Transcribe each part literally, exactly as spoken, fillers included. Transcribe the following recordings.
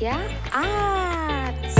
Bhagya Arts.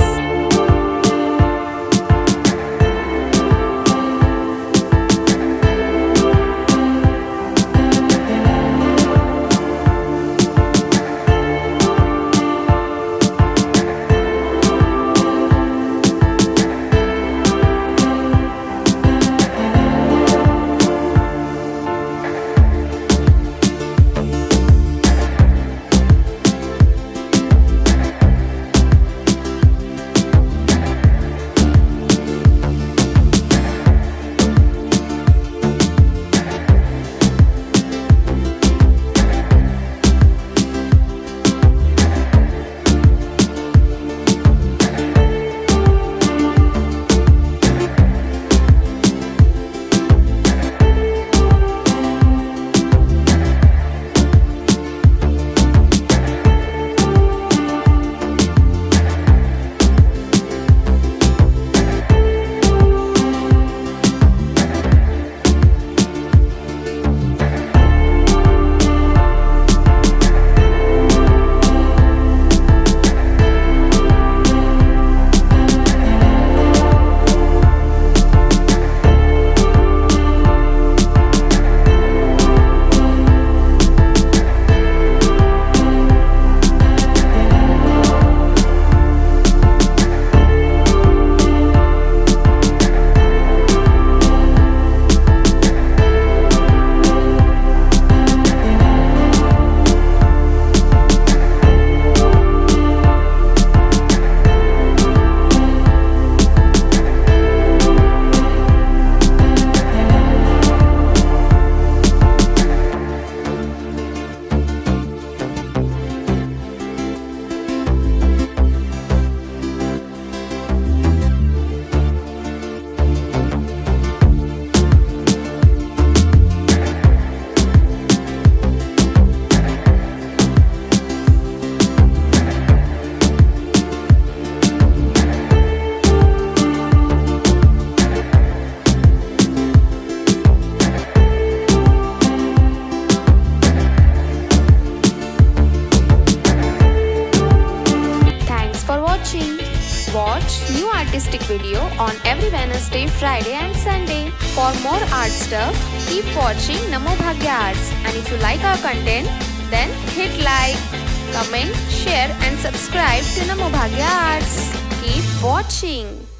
Watch new artistic video on every Wednesday, Friday and Sunday. For more art stuff, keep watching Namo Bhagya Arts. And if you like our content, then hit like, comment, share and subscribe to Namo Bhagya Arts. Keep watching.